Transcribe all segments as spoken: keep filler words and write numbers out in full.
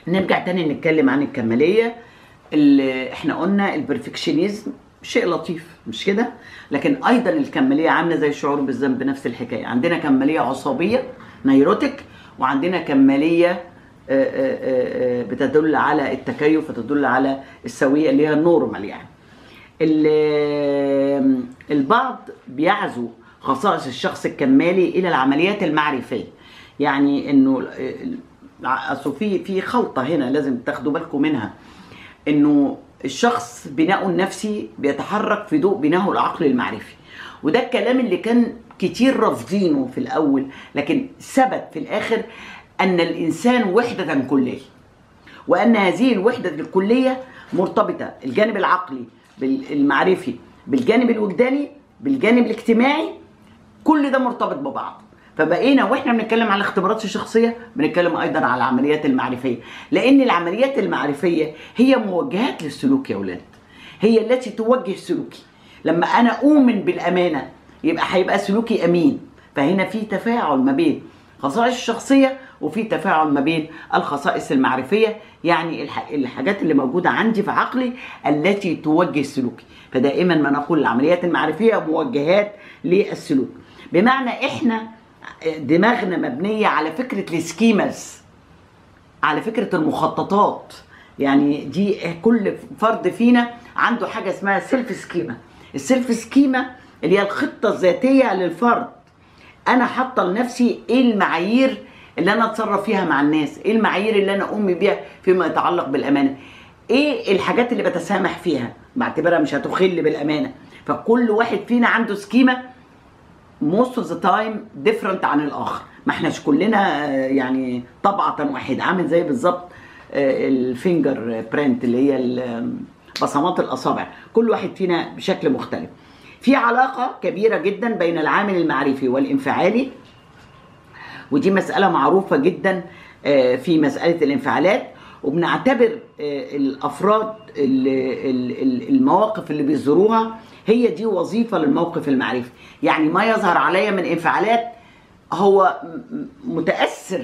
نرجع تاني نتكلم عن الكماليه. اللي احنا قلنا البرفكشنزم شيء لطيف مش كده، لكن ايضا الكماليه عامله زي الشعور بالذنب، نفس الحكايه. عندنا كماليه عصبيه نيروتك، وعندنا كماليه بتدل على التكيف وتدل على السويه اللي هي النورمال. يعني البعض بيعزو خصائص الشخص الكمالي الى العمليات المعرفيه، يعني انه اصل في في خلطه هنا لازم تاخدوا بالكم منها، انه الشخص بناؤه النفسي بيتحرك في ضوء بناؤه العقلي المعرفي، وده الكلام اللي كان كتير رافضينه في الاول، لكن ثبت في الاخر ان الانسان وحده كليه، وان هذه الوحده الكليه مرتبطه الجانب العقلي بالمعرفي بالجانب الوجداني بالجانب الاجتماعي، كل ده مرتبط ببعض. فبقينا واحنا بنتكلم على الاختبارات الشخصيه بنتكلم ايضا على العمليات المعرفيه، لان العمليات المعرفيه هي موجهات للسلوك يا اولاد، هي التي توجه سلوكي. لما انا اؤمن بالامانه يبقى هيبقى سلوكي امين، فهنا في تفاعل ما بين خصائص الشخصيه وفي تفاعل ما بين الخصائص المعرفيه، يعني الحاجات اللي موجوده عندي في عقلي التي توجه سلوكي. فدائما ما نقول العمليات المعرفيه موجهات للسلوك، بمعنى احنا دماغنا مبنيه على فكره السكيماز، على فكره المخططات. يعني دي كل فرد فينا عنده حاجه اسمها سيلف سكيما. السيلف سكيما اللي هي الخطه الذاتيه للفرد، انا حاطه لنفسي ايه المعايير اللي انا اتصرف فيها مع الناس، ايه المعايير اللي انا اؤمن بيها فيما يتعلق بالامانه، ايه الحاجات اللي بتسامح فيها بعتبرها مش هتخل بالامانه. فكل واحد فينا عنده سكيما most of the time different عن الاخر، ما احناش كلنا يعني طبعه واحده، عامل زي بالظبط الفينجر برينت اللي هي بصمات الاصابع، كل واحد فينا بشكل مختلف. في علاقه كبيره جدا بين العامل المعرفي والانفعالي، ودي مساله معروفه جدا في مساله الانفعالات، وبنعتبر الافراد المواقف اللي بيظهروها هي دي وظيفه للموقف المعرفي. يعني ما يظهر عليا من انفعالات هو متاثر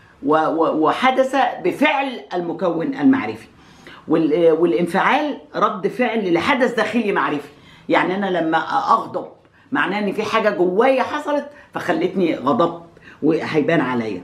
وحدث بفعل المكون المعرفي، والانفعال رد فعل لحدث داخلي معرفي. يعني انا لما اغضب معناه ان في حاجه جوايا حصلت فخلتني غضبت وهيبان عليا.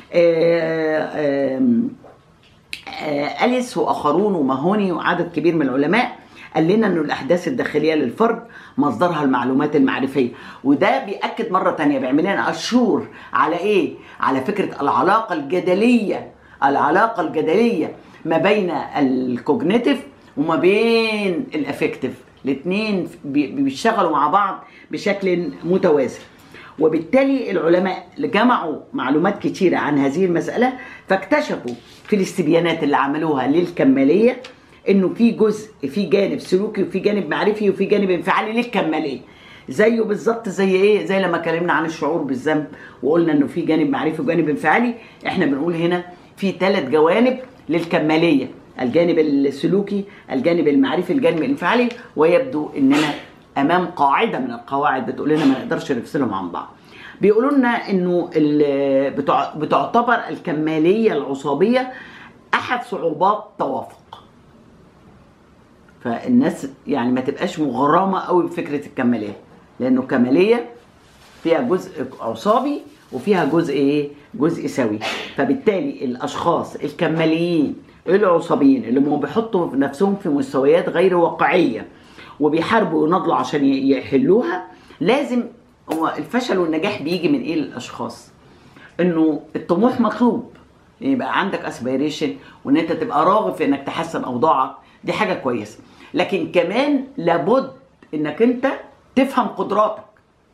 أليس واخرون وماهوني وعدد كبير من العلماء قال لنا انه الاحداث الداخليه للفرد مصدرها المعلومات المعرفيه، وده بيأكد مره تانية بيعمل لنا اشور على ايه؟ على فكره العلاقه الجدليه، العلاقه الجدليه ما بين الكوجنيتيف وما بين الافكتيف، الاثنين بيشتغلوا مع بعض بشكل متوازي. وبالتالي العلماء جمعوا معلومات كتيره عن هذه المساله، فاكتشفوا في الاستبيانات اللي عملوها للكماليه انه في جزء، في جانب سلوكي وفي جانب معرفي وفي جانب انفعالي للكماليه. زيه بالظبط زي ايه؟ زي لما اتكلمنا عن الشعور بالذنب وقلنا انه في جانب معرفي وجانب انفعالي، احنا بنقول هنا في ثلاث جوانب للكماليه: الجانب السلوكي، الجانب المعرفي، الجانب الانفعالي. ويبدو اننا امام قاعده من القواعد بتقول لنا ما نقدرش نفصلهم عن بعض. بيقولوا لنا انه بتعتبر الكماليه العصابيه احد صعوبات توافق. فالناس يعني ما تبقاش مغرمه قوي بفكره الكماليه، لانه الكماليه فيها جزء عصابي وفيها جزء ايه؟ جزء سوي. فبالتالي الاشخاص الكماليين العصابيين اللي هم بيحطوا نفسهم في مستويات غير واقعيه وبيحاربوا ويناضلوا عشان يحلوها، لازم هو الفشل والنجاح بيجي من ايه للاشخاص؟ انه الطموح مطلوب، يبقى عندك اسبيريشن وان انت تبقى راغب في انك تحسن اوضاعك، دي حاجه كويسه، لكن كمان لابد انك انت تفهم قدراتك،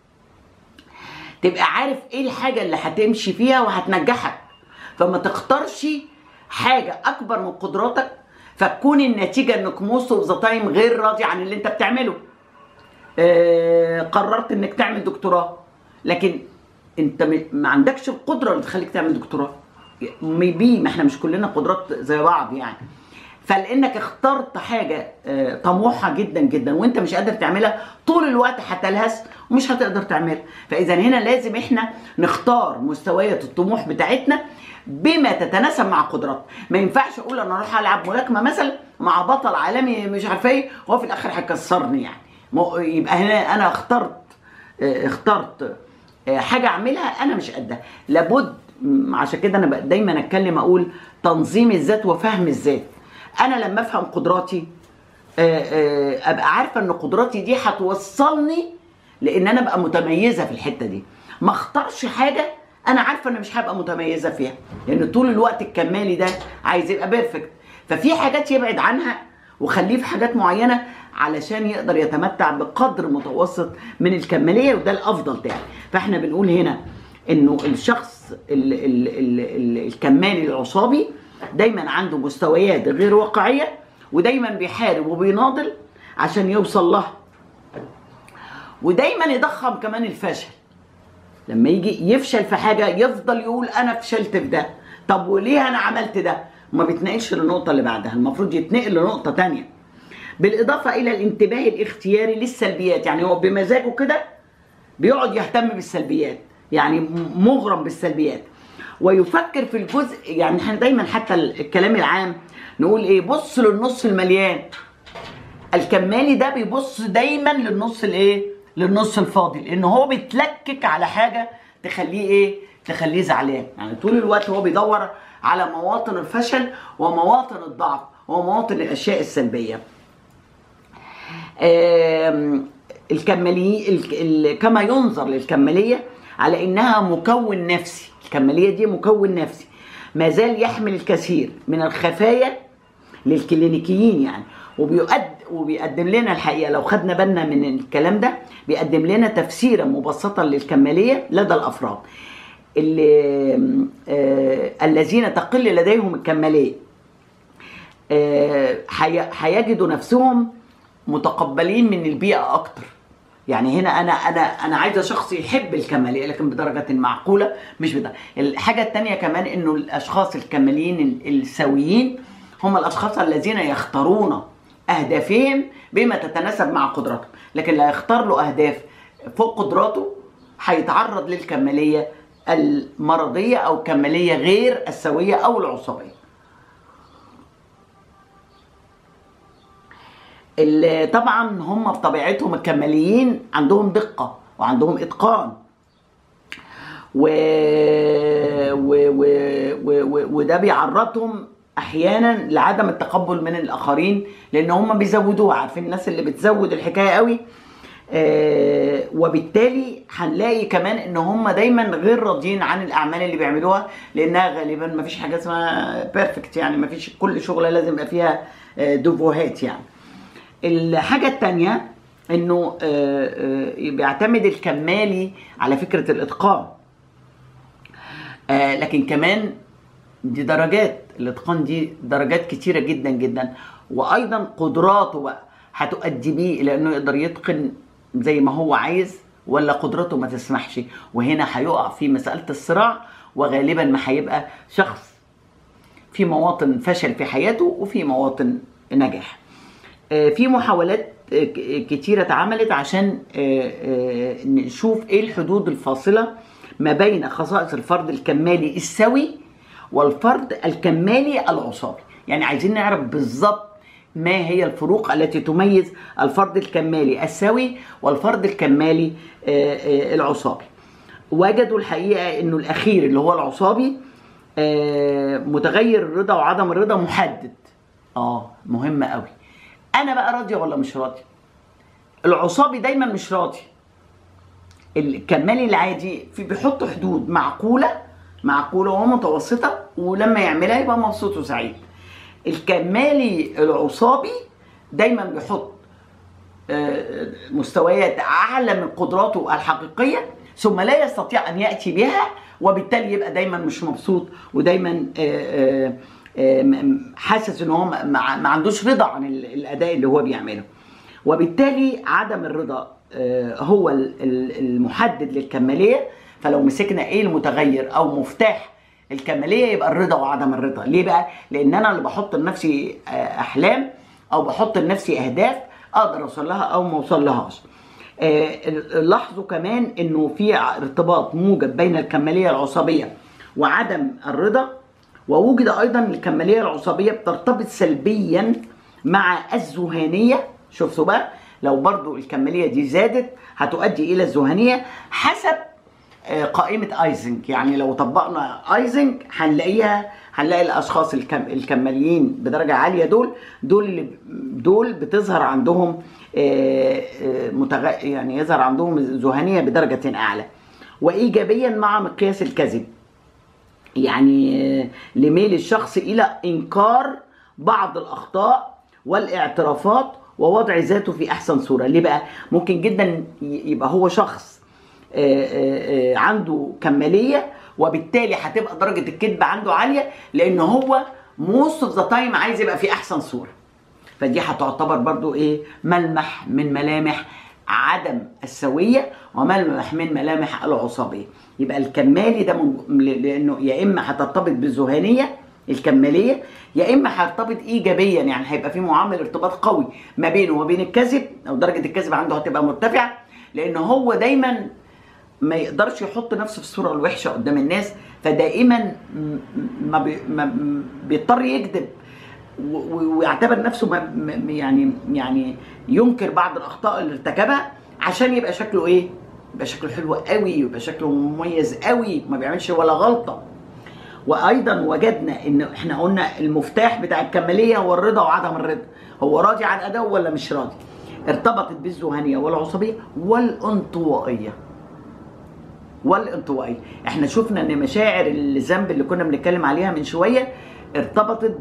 تبقى عارف ايه الحاجه اللي هتمشي فيها وهتنجحك، فما تختارش حاجه اكبر من قدراتك فتكون النتيجه انك موست اوف ذا تايم غير راضي عن اللي انت بتعمله. آه قررت انك تعمل دكتوراه، لكن انت ما عندكش القدره اللي تخليك تعمل دكتوراه. ميبي ما احنا مش كلنا قدرات زي بعض يعني. فلانك اخترت حاجه طموحه جدا جدا وانت مش قادر تعملها طول الوقت هتلهث ومش هتقدر تعملها. فاذا هنا لازم احنا نختار مستويات الطموح بتاعتنا بما تتناسب مع قدراتنا. ما ينفعش اقول انا اروح العب ملاكمه مثلا مع بطل عالمي مش عارفه ايه وهو في الاخر هيكسرني، يعني يبقى هنا انا اخترت اخترت حاجه اعملها انا مش قدها. لابد، عشان كده انا دايما اتكلم اقول تنظيم الذات وفهم الذات. انا لما افهم قدراتي ابقى عارفه ان قدراتي دي هتوصلني لان انا ابقى متميزه في الحته دي. ما اختارش حاجه انا عارفه ان مش هبقى متميزه فيها، لان طول الوقت الكمالي ده عايز يبقى بيرفكت. ففي حاجات يبعد عنها وخليه في حاجات معينه علشان يقدر يتمتع بقدر متوسط من الكماليه، وده الافضل تاني. فاحنا بنقول هنا انه الشخص ال ال ال ال الكمالي العصابي دايما عنده مستويات غير واقعيه، ودايما بيحارب وبيناضل عشان يوصل لها، ودايما يضخم كمان الفشل. لما يجي يفشل في حاجه يفضل يقول انا فشلت في ده، طب وليه انا عملت ده؟ وما بيتنقلش للنقطه اللي بعدها، المفروض يتنقل لنقطه تانية. بالاضافه الى الانتباه الاختياري للسلبيات، يعني هو بمزاجه كده بيقعد يهتم بالسلبيات، يعني مغرم بالسلبيات، ويفكر في الجزء. يعني احنا دايما حتى الكلام العام نقول ايه؟ بص للنص المليان. الكمالي ده بيبص دايما للنص الايه؟ للنص الفاضي، لان هو بيتلكك على حاجه تخليه ايه؟ تخليه زعلان. يعني طول الوقت هو بيدور على مواطن الفشل ومواطن الضعف ومواطن الاشياء السلبيه. الكماليه كما ينظر للكماليه على انها مكون نفسي. الكماليه دي مكون نفسي ما زال يحمل الكثير من الخفايا للكلينيكيين، يعني وبيقد وبيقدم لنا الحقيقه لو خدنا بالنا من الكلام ده بيقدم لنا تفسيرا مبسطا للكماليه لدى الافراد اللي آه الذين تقل لديهم الكماليه. هيجدوا آه نفسهم متقبلين من البيئه اكتر. يعني هنا انا انا انا عايزه شخص يحب الكماليه لكن بدرجه معقوله، مش بدرجة. الحاجه الثانيه كمان انه الاشخاص الكماليين السويين هم الاشخاص الذين يختارون اهدافهم بما تتناسب مع قدراتهم، لكن لا يختار له اهداف فوق قدراته هيتعرض للكماليه المرضيه او الكماليه غير السويه او العصبيه. طبعا هم بطبيعتهم الكماليين عندهم دقه وعندهم اتقان و... و... و... و... وده بيعرضهم احيانا لعدم التقبل من الاخرين، لان هم بيزودوها. عارفين الناس اللي بتزود الحكايه قوي. آه وبالتالي هنلاقي كمان ان هم دايما غير راضيين عن الاعمال اللي بيعملوها، لانها غالبا ما فيش حاجه اسمها بيرفكت، يعني ما فيش كل شغله لازم يبقى فيها آه دوفوهات. يعني الحاجه الثانيه انه آه آه بيعتمد الكمالي على فكره الاتقان. آه لكن كمان دي درجات، الاتقان دي درجات كتيره جدا جدا، وايضا قدراته بقى هتؤدي بيه الى انه يقدر يتقن زي ما هو عايز ولا قدرته ما تسمحش، وهنا هيقع في مساله الصراع، وغالبا ما هيبقى شخص في مواطن فشل في حياته وفي مواطن نجاح. في محاولات كتيره اتعملت عشان نشوف ايه الحدود الفاصله ما بين خصائص الفرد الكمالي السوي والفرد الكمالي العصابي. يعني عايزين نعرف بالظبط ما هي الفروق التي تميز الفرد الكمالي السوي والفرد الكمالي العصابي. وجدوا الحقيقه انه الاخير اللي هو العصابي متغير الرضا وعدم الرضا محدد. اه مهمه قوي. انا بقى راضيه ولا مش راضيه؟ العصابي دايما مش راضي. الكمالي العادي في بيحط حدود معقوله معقوله ومتوسطه، ولما يعملها يبقى مبسوط وسعيد. الكمالي العصابي دايما بيحط مستويات اعلى من قدراته الحقيقيه ثم لا يستطيع ان ياتي بها، وبالتالي يبقى دايما مش مبسوط ودايما حاسس ان هو ما عندوش رضا عن الاداء اللي هو بيعمله. وبالتالي عدم الرضا هو المحدد للكماليه. فلو مسكنا ايه المتغير او مفتاح الكماليه يبقى الرضا وعدم الرضا. ليه بقى؟ لان انا اللي بحط لنفسي احلام او بحط لنفسي اهداف اقدر اوصل لها او ما اوصل لهاش. لاحظوا كمان انه في ارتباط موجب بين الكماليه العصبيه وعدم الرضا، ووجد ايضا الكماليه العصبيه بترتبط سلبيا مع الذهانيه. شفتوا بقى؟ لو برضو الكماليه دي زادت هتؤدي الى الذهانيه حسب قائمه ايزنج. يعني لو طبقنا ايزنج هنلاقيها هنلاقي الاشخاص الكم الكماليين بدرجه عاليه دول دول دول بتظهر عندهم متغ... يعني يظهر عندهم ذهانيه بدرجه اعلى. وايجابيا مع مقياس الكذب، يعني لميل الشخص الى انكار بعض الاخطاء والاعترافات ووضع ذاته في احسن صوره. ليه بقى؟ ممكن جدا يبقى هو شخص عنده كماليه وبالتالي هتبقى درجه الكذب عنده عاليه، لان هو موست اوف ذا تايم عايز يبقى في احسن صوره. فدي هتعتبر برضو ايه؟ ملمح من ملامح عدم السويه وملمح من ملامح العصبيه. يبقى الكمالي ده من... لانه يا اما هترتبط بالذهانيه الكماليه، يا اما هيرتبط ايجابيا، يعني هيبقى في معامل ارتباط قوي ما بينه وبين الكذب، او درجه الكذب عنده هتبقى مرتفعه، لان هو دايما ما يقدرش يحط نفسه في الصوره الوحشه قدام الناس، فدائما ما, بي... ما بيضطر يكذب ويعتبر نفسه ما يعني يعني ينكر بعض الاخطاء اللي ارتكبها عشان يبقى شكله ايه؟ يبقى شكله حلو قوي، يبقى شكله مميز قوي، ما بيعملش ولا غلطه. وايضا وجدنا ان احنا قلنا المفتاح بتاع الكماليه هو الرضا وعدم الرضا. هو راضي عن اداؤه ولا مش راضي؟ ارتبطت بالذهانيه والعصبيه والانطوائيه. والانطوائيه احنا شفنا ان مشاعر الذنب اللي كنا بنتكلم عليها من شويه ارتبطت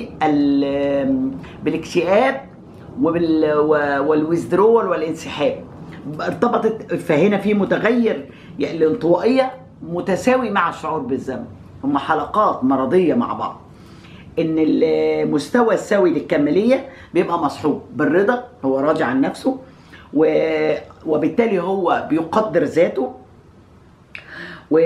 بال بالاكتئاب وبال والويزدرول والانسحاب، ارتبطت. فهنا في متغير الانطوائيه متساوي مع الشعور بالذنب، هم حلقات مرضيه مع بعض. ان المستوى السوي للكماليه بيبقى مصحوب بالرضا، هو راضي عن نفسه وبالتالي هو بيقدر ذاته، و...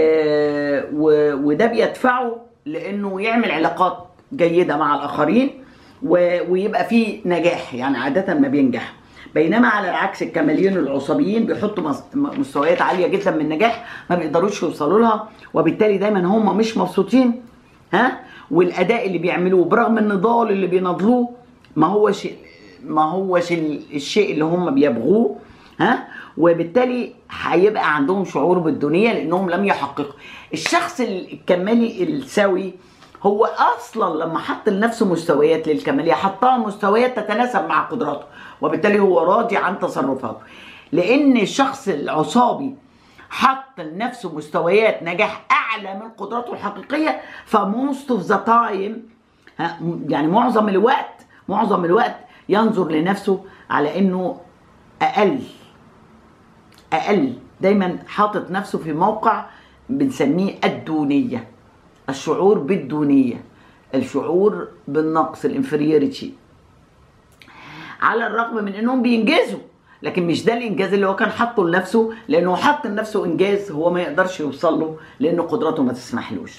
و... وده بيدفعه لانه يعمل علاقات جيده مع الاخرين و... ويبقى فيه نجاح، يعني عاده ما بينجح. بينما على العكس الكماليين العصبيين بيحطوا مستويات عاليه جدا من النجاح ما بيقدروش يوصلوا لها، وبالتالي دايما هم مش مبسوطين. ها؟ والاداء اللي بيعملوه برغم النضال اللي بينضلوه ما هوش ما هوش الشيء اللي هم بيبغوه. ها؟ وبالتالي هيبقى عندهم شعور بالدونيه لانهم لم يحققوا. الشخص الكمالي السوي هو اصلا لما حط لنفسه مستويات للكماليه حطها مستويات تتناسب مع قدراته، وبالتالي هو راضي عن تصرفاته. لان الشخص العصابي حط لنفسه مستويات نجاح اعلى من قدراته الحقيقيه، فموست اوف ذا تايم يعني معظم الوقت معظم الوقت ينظر لنفسه على انه اقل اقل دايما حاطط نفسه في موقع بنسميه الدونيه، الشعور بالدونيه، الشعور بالنقص، الانفيريوريتي، على الرغم من انهم بينجزوا، لكن مش ده الانجاز اللي هو كان حاطه لنفسه، لانه حط لنفسه انجاز هو ما يقدرش يوصل له لان قدراته ما تسمحلوش.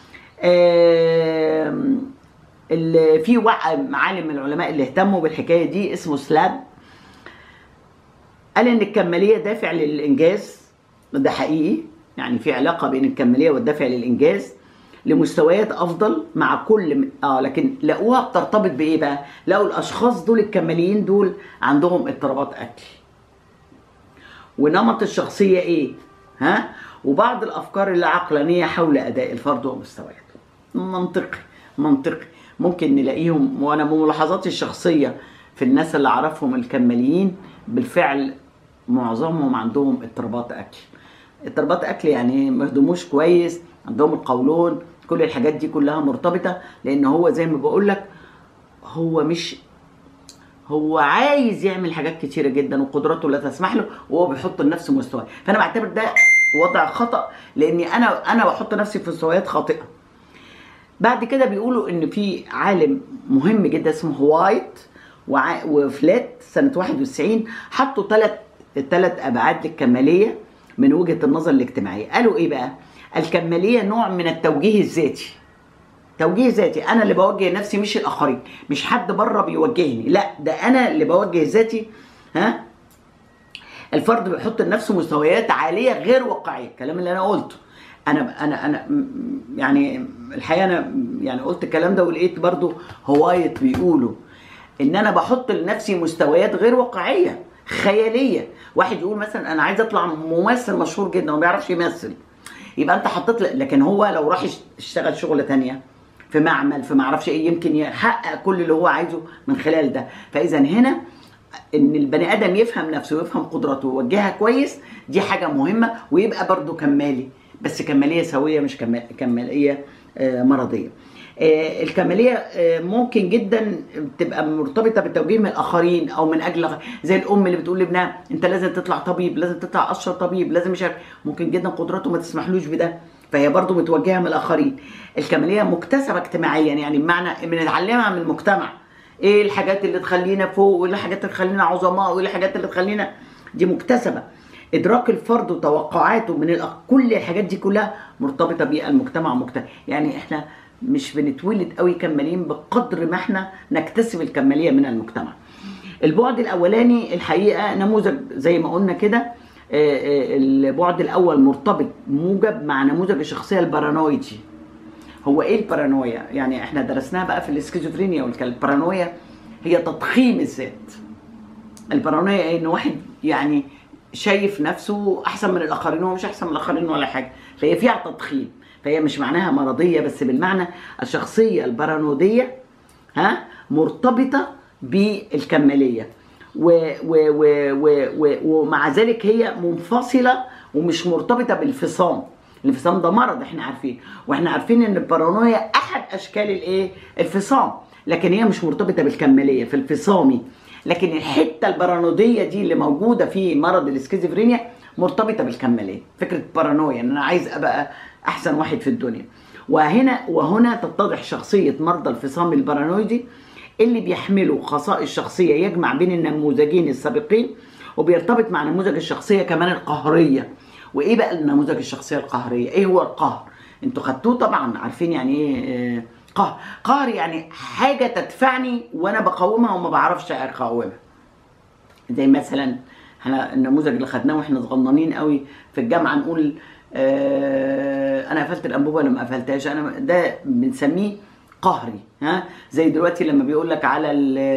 اللي في عالم من العلماء اللي اهتموا بالحكايه دي اسمه سلاد، قال ان الكماليه دافع للانجاز. ده حقيقي، يعني في علاقه بين الكماليه والدافع للانجاز لمستويات افضل مع كل اه لكن لقوها بترتبط بايه بقى؟ لقوا الاشخاص دول الكماليين دول عندهم اضطرابات اكل، ونمط الشخصيه ايه؟ ها؟ وبعض الافكار العقلانيه حول اداء الفرد ومستوياته. منطقي منطقي ممكن نلاقيهم، وانا بملاحظاتي الشخصيه في الناس اللي اعرفهم الكماليين بالفعل معظمهم عندهم اضطرابات اكل. اضطرابات اكل يعني ما يهضموش كويس، عندهم القولون، كل الحاجات دي كلها مرتبطه، لان هو زي ما بقول لك هو مش هو عايز يعمل حاجات كتيره جدا وقدراته لا تسمح له، وهو بيحط لنفسه مستوى. فانا بعتبر ده وضع خطا، لاني انا انا بحط نفسي في مستويات خاطئه. بعد كده بيقولوا ان في عالم مهم جدا اسمه وايت وفلات سنه واحد وتسعين حطوا ثلاث ثلاث ابعاد للكماليه من وجهه النظر الاجتماعيه. قالوا ايه بقى؟ الكماليه نوع من التوجيه الذاتي. توجيه ذاتي، انا اللي بوجه نفسي مش الاخرين، مش حد بره بيوجهني، لا ده انا اللي بوجه ذاتي. ها، الفرد بيحط لنفسه مستويات عاليه غير واقعيه، الكلام اللي انا قلته. انا انا انا يعني الحقيقه انا يعني قلت الكلام ده ولقيت برضو هوايت بيقولوا ان انا بحط لنفسي مستويات غير واقعيه خياليه. واحد يقول مثلا انا عايز اطلع ممثل مشهور جدا وما بيعرفش يمثل، يبقى انت حطيت ل... لكن هو لو راح يشتغل شغله ثانيه في معمل في ما اعرفش ايه يمكن يحقق كل اللي هو عايزه من خلال ده. فاذا هنا ان البني ادم يفهم نفسه ويفهم قدراته ويوجهها كويس، دي حاجه مهمه، ويبقى برضو كمالي، بس كماليه سويه مش كماليه مرضيه. الكماليه ممكن جدا تبقى مرتبطه بالتوجيه من الاخرين او من اجل زي الام اللي بتقول لابنها انت لازم تطلع طبيب، لازم تطلع اشطر طبيب، لازم مش عارف، ممكن جدا قدراته ما تسمحلوش بده، فهي برضو متوجهه من الاخرين. الكماليه مكتسبه اجتماعيا، يعني بمعنى بنتعلمها من المجتمع، ايه الحاجات اللي تخلينا فوق وايه الحاجات اللي تخلينا عظماء وايه الحاجات اللي تخلينا، دي مكتسبه. ادراك الفرد وتوقعاته من الأخ... كل الحاجات دي كلها مرتبطه بالمجتمع مجتمع. يعني احنا مش بنتولد قوي كمالين بقدر ما احنا نكتسب الكماليه من المجتمع. البعد الاولاني الحقيقه نموذج زي ما قلنا كده، البعد الاول مرتبط موجب مع نموذج الشخصيه البارانويدي. هو ايه البارانويا؟ يعني احنا درسناها بقى في الاسكيزوفرينيا والكلام. البارانويا هي تضخيم الذات. البارانويا ايه؟ ان واحد يعني شايف نفسه احسن من الاخرين، وهو مش احسن من الاخرين ولا حاجه، فهي فيها تضخيم، فهي مش معناها مرضيه، بس بالمعنى الشخصيه البارانويديه ها مرتبطه بالكماليه، و و و و و ومع ذلك هي منفصله ومش مرتبطه بالانفصام. الانفصام ده مرض احنا عارفين، واحنا عارفين ان البارانويا احد اشكال الايه؟ الانفصام، لكن هي مش مرتبطه بالكماليه في الانفصامي. لكن الحته البارانويديه دي اللي موجوده في مرض الاسكيزوفرينيا مرتبطه بالكماليه، فكره بارانويا ان انا عايز ابقى احسن واحد في الدنيا. وهنا وهنا تتضح شخصيه مرضى الانفصام البارانويدي اللي بيحملوا خصائص شخصيه يجمع بين النموذجين السابقين، وبيرتبط مع نموذج الشخصيه كمان القهريه. وايه بقى النموذج الشخصيه القهريه؟ ايه هو القهر؟ انتوا خدتوه طبعا، عارفين يعني ايه قهر. قهر يعني حاجه تدفعني وانا بقاومها وما بعرفش اقاومها. زي مثلا احنا النموذج اللي خدناه واحنا صغننين قوي في الجامعه، نقول اه انا قفلت الانبوبه ولا ما قفلتهاش، انا ده بنسميه قهري. ها، زي دلوقتي لما بيقول لك على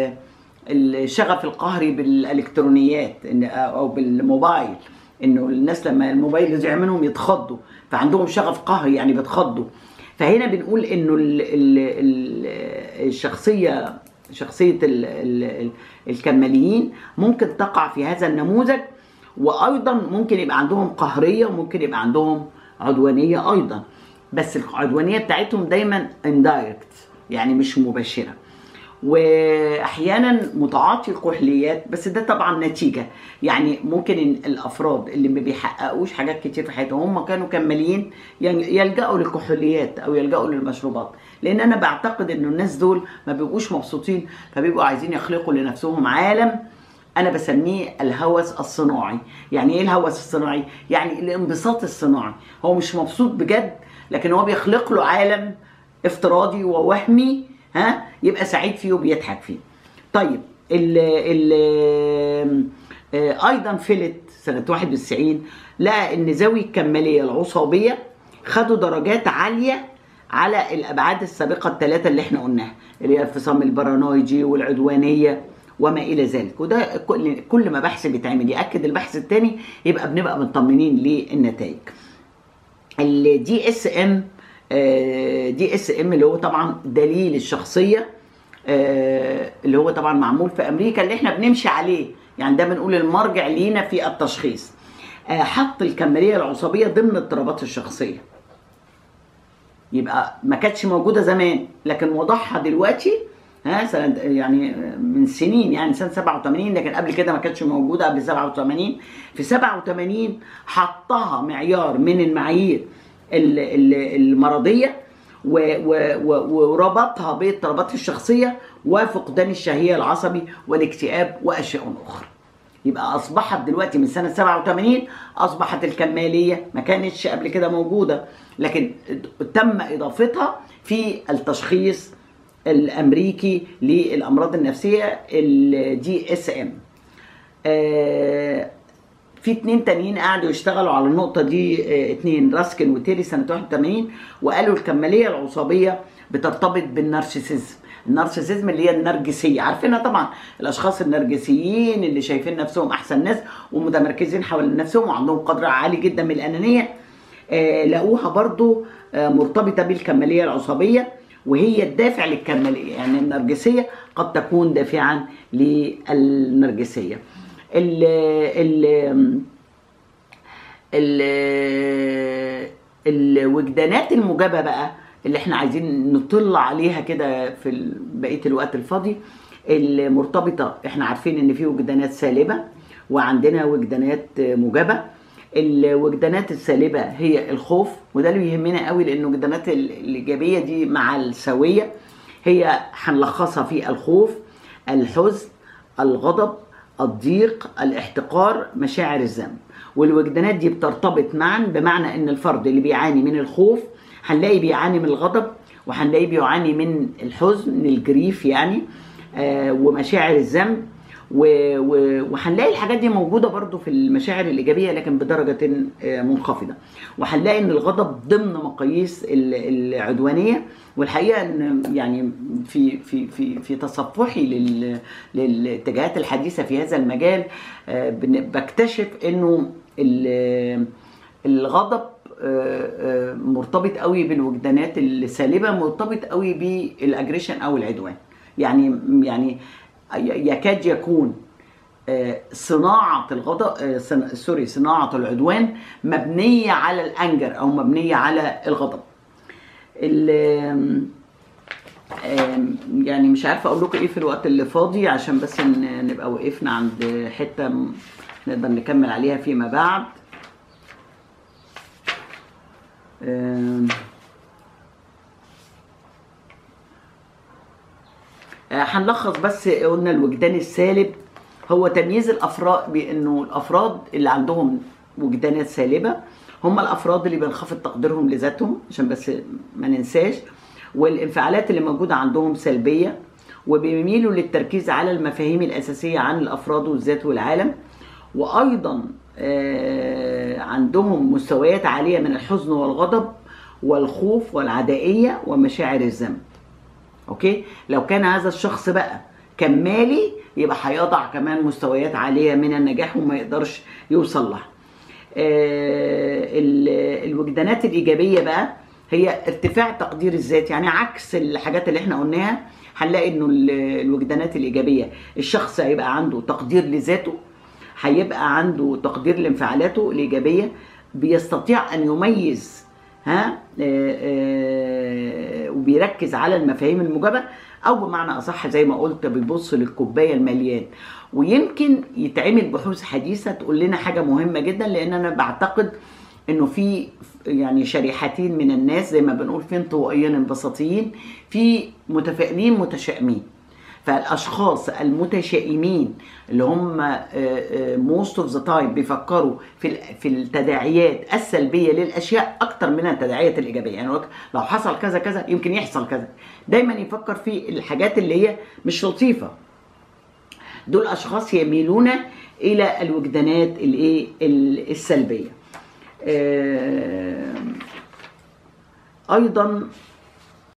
الشغف القهري بالالكترونيات او بالموبايل، انه الناس لما الموبايل يضيع منهم يتخضوا، فعندهم شغف قهري يعني بيتخضوا. فهنا بنقول انه ال ال ال الشخصيه شخصيه ال ال الكماليين ممكن تقع في هذا النموذج، وايضا ممكن يبقى عندهم قهريه وممكن يبقى عندهم عدوانيه ايضا، بس العدوانيه بتاعتهم دايما اندايركت يعني مش مباشره. واحيانا متعاطي الكحوليات، بس ده طبعا نتيجه، يعني ممكن الافراد اللي ما بيحققوش حاجات كتير في حياتهم هم كانوا كماليين يلجأوا للكحوليات او يلجأوا للمشروبات، لان انا بعتقد ان الناس دول ما بيبقوش مبسوطين، فبيبقوا عايزين يخلقوا لنفسهم عالم انا بسميه الهوس الصناعي. يعني ايه الهوس الصناعي؟ يعني الانبساط الصناعي. هو مش مبسوط بجد، لكن هو بيخلق له عالم افتراضي ووهمي ها يبقى سعيد فيه وبيضحك فيه. طيب ال ال ايضا فيلت سنه واحد وتسعين لقى ان ذوي الكماليه العصابيه خدوا درجات عاليه على الابعاد السابقه الثلاثه اللي احنا قلناها، اللي هي الانفصام البارانويدي والعدوانيه وما الى ذلك. وده كل كل ما بحث بيتعمل ياكد البحث الثاني، يبقى بنبقى مطمنين للنتائج. الدي اس ام دي اس ام اللي هو طبعا دليل الشخصيه، اللي هو طبعا معمول في امريكا اللي احنا بنمشي عليه، يعني ده بنقول المرجع لينا في التشخيص. حط الكماليه العصبيه ضمن اضطرابات الشخصيه، يبقى ما كانتش موجوده زمان لكن وضحها دلوقتي ها سنه يعني من سنين، يعني سنه سبعة وثمانين، لكن قبل كده ما كانتش موجوده قبل سبعة وثمانين. في سبعة وثمانين حطها معيار من المعايير المرضيه وربطها باضطرابات الشخصيه وفقدان الشهيه العصبي والاكتئاب واشياء اخرى. يبقى اصبحت دلوقتي من سنه سبعة وثمانين اصبحت الكماليه، ما كانتش قبل كده موجوده، لكن تم اضافتها في التشخيص الامريكي للامراض النفسيه الدي اس ام. في اتنين تانيين قعدوا يشتغلوا على النقطه دي، اه اتنين راسكن وتيري سنه واحد وثمانين، وقالوا الكماليه العصابيه بترتبط بالنارسيسيزم. النارسيسيزم اللي هي النرجسيه، عارفينها طبعا، الاشخاص النرجسيين اللي شايفين نفسهم احسن ناس ومتمركزين حول نفسهم وعندهم قدر عالي جدا من الانانيه، آه لقوها برضو آه مرتبطه بالكماليه العصبيه، وهي الدافع للكماليه. يعني النرجسيه قد تكون دافعا للنرجسيه. ال ال ال الوجدانات الموجبه بقى اللي احنا عايزين نطلع عليها كده في بقيه الوقت الفاضي، المرتبطه، احنا عارفين ان في وجدانات سالبه وعندنا وجدانات موجبه. الوجدانات السالبه هي الخوف، وده اللي يهمنا قوي، لان الوجدانات الايجابيه دي مع السويه هي هنلخصها في الخوف، الحزن، الغضب، الضيق، الاحتقار، مشاعر الذنب. والوجدانات دي بترتبط معا، بمعنى ان الفرد اللي بيعاني من الخوف هنلاقي بيعاني من الغضب، وهنلاقي بيعاني من الحزن، من الجريف يعني، آه ومشاعر الذنب، وهنلاقي الحاجات دي موجوده برضو في المشاعر الايجابيه لكن بدرجه آه منخفضه. وهنلاقي ان الغضب ضمن مقاييس العدوانيه. والحقيقه ان يعني في في في في تصفحي للاتجاهات الحديثه في هذا المجال آه بكتشف انه الغضب مرتبط قوي بالوجدانات السالبه، مرتبط قوي بالاجريشن او العدوان. يعني يعني يكاد يكون صناعه الغضب، سوري صناعه العدوان مبنيه على الانجر او مبنيه على الغضب. يعني مش عارفه اقول لكم ايه في الوقت اللي فاضي، عشان بس نبقى وقفنا عند حته نقدر نكمل عليها فيما بعد. هنلخص بس. قلنا الوجدان السالب هو تمييز الافراد، بانه الافراد اللي عندهم وجدانات سالبه هم الافراد اللي بينخفض تقديرهم لذاتهم، عشان بس ما ننساش، والانفعالات اللي موجوده عندهم سلبيه، وبيميلوا للتركيز على المفاهيم الاساسيه عن الافراد والذات والعالم، وايضا عندهم مستويات عاليه من الحزن والغضب والخوف والعدائيه ومشاعر الذنب. اوكي، لو كان هذا الشخص بقى كمالي يبقى هيضع كمان مستويات عاليه من النجاح وما يقدرش يوصل لها. الوجدانات الايجابيه بقى هي ارتفاع تقدير الذات، يعني عكس الحاجات اللي احنا قلناها. هنلاقي انه الوجدانات الايجابيه الشخص هيبقى عنده تقدير لذاته، هيبقى عنده تقدير لانفعالاته الايجابيه، بيستطيع ان يميز ها آآ آآ وبيركز على المفاهيم الموجبه، او بمعنى اصح زي ما قلت بيبص للكوبايه المليان. ويمكن يتعمل بحوث حديثه تقول لنا حاجه مهمه جدا، لان انا بعتقد انه في يعني شريحتين من الناس، زي ما بنقول في انطوائيين انبساطيين، في متفائلين متشائمين. فالاشخاص المتشائمين اللي هم موست اوف ذا تايم بيفكروا في في التداعيات السلبيه للاشياء اكتر من التداعيات الايجابيه. يعني لو حصل كذا كذا يمكن يحصل كذا، دايما يفكر في الحاجات اللي هي مش لطيفه. دول اشخاص يميلون الى الوجدانات الايه السلبيه. ايضا